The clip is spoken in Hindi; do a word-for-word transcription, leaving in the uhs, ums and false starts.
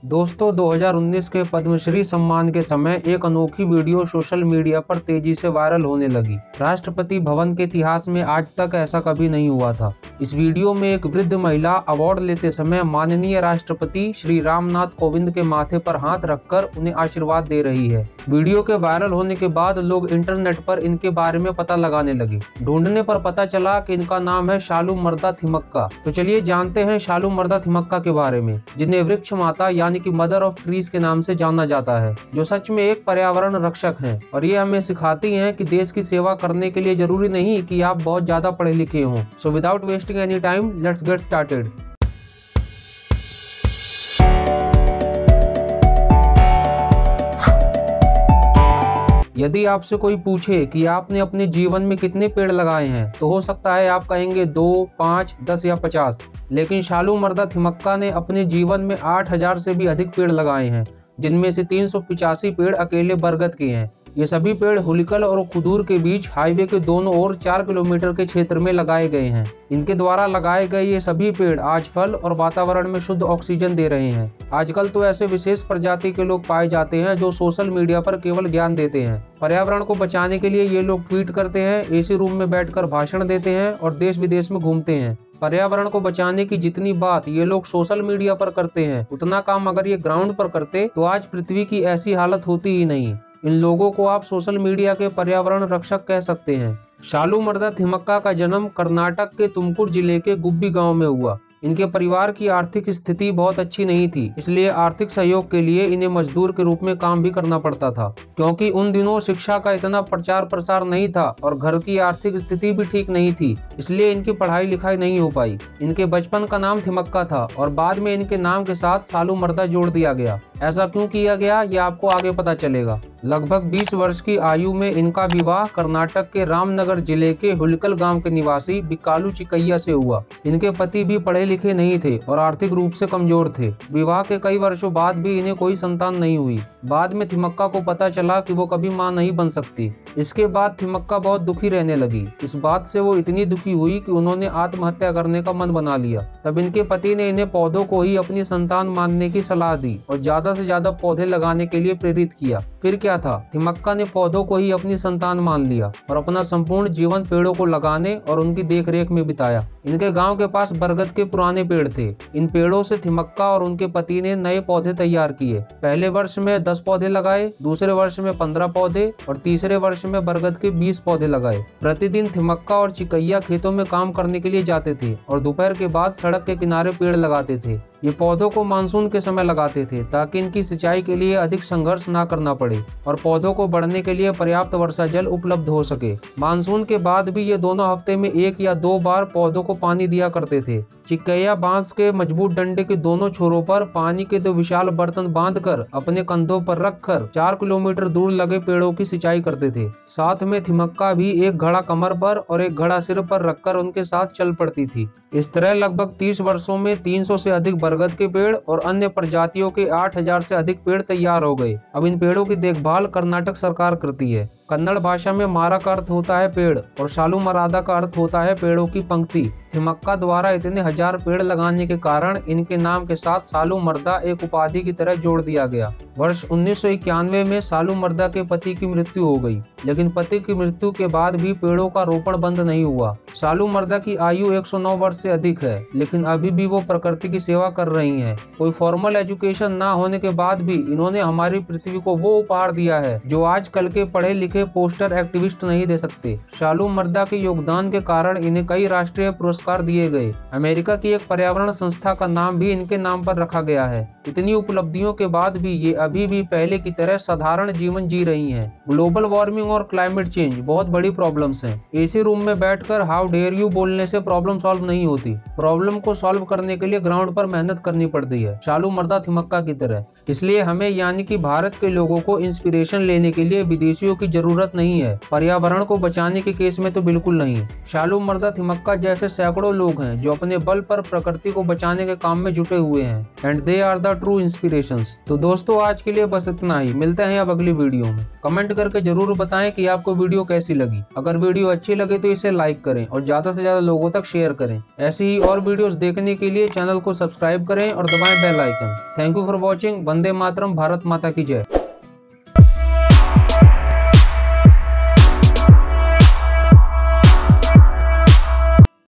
दोस्तों दो हज़ार उन्नीस के पद्मश्री सम्मान के समय एक अनोखी वीडियो सोशल मीडिया पर तेजी से वायरल होने लगी। राष्ट्रपति भवन के इतिहास में आज तक ऐसा कभी नहीं हुआ था। इस वीडियो में एक वृद्ध महिला अवार्ड लेते समय माननीय राष्ट्रपति श्री रामनाथ कोविंद के माथे पर हाथ रखकर उन्हें आशीर्वाद दे रही है। वीडियो के वायरल होने के बाद लोग इंटरनेट पर इनके बारे में पता लगाने लगे। ढूंढने पर पता चला कि इनका नाम है शालूमरदा थिमक्का। तो चलिए जानते हैं शालूमरदा थिमक्का के बारे में, जिन्हें वृक्ष माता यानी कि मदर ऑफ ट्रीज के नाम से जाना जाता है, जो सच में एक पर्यावरण रक्षक हैं। और ये हमें सिखाती हैं कि देश की सेवा करने के लिए जरूरी नहीं कि आप बहुत ज्यादा पढ़े लिखे हों। So without wasting any time, let's get started. यदि आपसे कोई पूछे कि आपने अपने जीवन में कितने पेड़ लगाए हैं, तो हो सकता है आप कहेंगे दो, पाँच, दस या पचास। लेकिन शालूमरदा थिमक्का ने अपने जीवन में आठ हज़ार से भी अधिक पेड़ लगाए हैं, जिनमें से तीन सौ पिचासी पेड़ अकेले बरगद के हैं। ये सभी पेड़ हुलिकल और कुदूर के बीच हाईवे के दोनों ओर चार किलोमीटर के क्षेत्र में लगाए गए हैं। इनके द्वारा लगाए गए ये सभी पेड़ आज फल और वातावरण में शुद्ध ऑक्सीजन दे रहे हैं। आजकल तो ऐसे विशेष प्रजाति के लोग पाए जाते हैं जो सोशल मीडिया पर केवल ज्ञान देते हैं। पर्यावरण को बचाने के लिए ये लोग ट्वीट करते हैं, एसी रूम में बैठकर भाषण देते हैं और देश विदेश में घूमते हैं। पर्यावरण को बचाने की जितनी बात ये लोग सोशल मीडिया पर करते हैं, उतना काम अगर ये ग्राउंड पर करते तो आज पृथ्वी की ऐसी हालत होती ही नहीं। इन लोगों को आप सोशल मीडिया के पर्यावरण रक्षक कह सकते हैं। शालूमरदा थिमक्का का जन्म कर्नाटक के तुमकुर जिले के गुब्बी गांव में हुआ। इनके परिवार की आर्थिक स्थिति बहुत अच्छी नहीं थी, इसलिए आर्थिक सहयोग के लिए इन्हें मजदूर के रूप में काम भी करना पड़ता था। क्योंकि उन दिनों शिक्षा का इतना प्रचार प्रसार नहीं था और घर की आर्थिक स्थिति भी ठीक नहीं थी, इसलिए इनकी पढ़ाई लिखाई नहीं हो पाई। इनके बचपन का नाम थिमक्का था और बाद में इनके नाम के साथ शालूमरदा जोड़ दिया गया। ऐसा क्यों किया गया ये आपको आगे पता चलेगा। लगभग बीस वर्ष की आयु में इनका विवाह कर्नाटक के रामनगर जिले के हुलिकल गांव के निवासी बिकालू चिकैया से हुआ। इनके पति भी पढ़े लिखे नहीं थे और आर्थिक रूप से कमजोर थे। विवाह के कई वर्षों बाद भी इन्हें कोई संतान नहीं हुई। बाद में थिमक्का को पता चला कि वो कभी मां नहीं बन सकती। इसके बाद थिमक्का बहुत दुखी रहने लगी। इस बात से वो इतनी दुखी हुई कि उन्होंने आत्महत्या करने का मन बना लिया। तब इनके पति ने इन्हें पौधों को ही अपनी संतान मानने की सलाह दी और ज्यादा से ज्यादा पौधे लगाने के लिए प्रेरित किया। फिर क्या था, थिमक्का ने पौधों को ही अपनी संतान मान लिया और अपना संपूर्ण जीवन पेड़ों को लगाने और उनकी देखरेख में बिताया। इनके गांव के पास बरगद के पुराने पेड़ थे। इन पेड़ों से थिमक्का और उनके पति ने नए पौधे तैयार किए। पहले वर्ष में दस पौधे लगाए, दूसरे वर्ष में पंद्रह पौधे और तीसरे वर्ष में बरगद के बीस पौधे लगाए। प्रतिदिन थिमक्का और चिकैया खेतों में काम करने के लिए जाते थे और दोपहर के बाद सड़क के किनारे पेड़ लगाते थे। ये पौधों को मानसून के समय लगाते थे ताकि इनकी सिंचाई के लिए अधिक संघर्ष ना करना पड़े और पौधों को बढ़ने के लिए पर्याप्त वर्षा जल उपलब्ध हो सके। मानसून के बाद भी ये दोनों हफ्ते में एक या दो बार पौधों को पानी दिया करते थे। चिकैया बांस के मजबूत डंडे के दोनों छोरों पर पानी के दो विशाल बर्तन बांधकर अपने कंधों पर रखकर चार किलोमीटर दूर लगे पेड़ों की सिंचाई करते थे। साथ में थिमक्का भी एक घड़ा कमर पर और एक घड़ा सिर पर रखकर उनके साथ चल पड़ती थी। इस तरह लगभग तीस वर्षों में तीन सौ से अधिक बरगद के पेड़ और अन्य प्रजातियों के आठ हज़ार से अधिक पेड़ तैयार हो गए। अब इन पेड़ों की देखभाल कर्नाटक सरकार करती है। कन्नड़ भाषा में मारा का अर्थ होता है पेड़ और शालूमरदा का अर्थ होता है पेड़ों की पंक्ति। थिमक्का द्वारा इतने हजार पेड़ लगाने के कारण इनके नाम के साथ शालूमरदा एक उपाधि की तरह जोड़ दिया गया। वर्ष उन्नीस सौ इक्यानवे में शालूमरदा के पति की मृत्यु हो गई, लेकिन पति की मृत्यु के बाद भी पेड़ों का रोपण बंद नहीं हुआ। शालूमरदा की आयु एक सौ नौ वर्ष से अधिक है, लेकिन अभी भी वो प्रकृति की सेवा कर रही हैं। कोई फॉर्मल एजुकेशन ना होने के बाद भी इन्होंने हमारी पृथ्वी को वो उपहार दिया है जो आज कल के पढ़े लिखे पोस्टर एक्टिविस्ट नहीं दे सकते। शालूमरदा के योगदान के कारण इन्हें कई राष्ट्रीय पुरस्कार दिए गए। अमेरिका की एक पर्यावरण संस्था का नाम भी इनके नाम पर रखा गया है। इतनी उपलब्धियों के बाद भी ये अभी भी पहले की तरह साधारण जीवन जी रही हैं। ग्लोबल वार्मिंग और क्लाइमेट चेंज बहुत बड़ी प्रॉब्लम्स हैं। एसी रूम में बैठकर हाउ डेयर यू बोलने से प्रॉब्लम सॉल्व नहीं होती। प्रॉब्लम को सॉल्व करने के लिए ग्राउंड पर मेहनत करनी पड़ती है, शालूमरदा थिमक्का की तरह। इसलिए हमें यानी कि भारत के लोगों को इंस्पिरेशन लेने के लिए विदेशियों की जरूरत नहीं है। पर्यावरण को बचाने के केस में तो बिल्कुल नहीं। शालूमरदा थिमक्का जैसे सैकड़ों लोग हैं जो अपने बल पर प्रकृति को बचाने के काम में जुटे हुए हैं, and they are the true inspirations. तो दोस्तों आज आज के लिए बस इतना ही, मिलते हैं अब अगली वीडियो में। कमेंट करके जरूर बताएं कि आपको वीडियो कैसी लगी। अगर वीडियो अच्छी लगे तो इसे लाइक करें और ज्यादा से ज्यादा लोगों तक शेयर करें। ऐसी ही और वीडियोस देखने के लिए चैनल को सब्सक्राइब करें और दबाएं bell icon. Thank you for watching. वंदे मातरम। भारत माता की जय।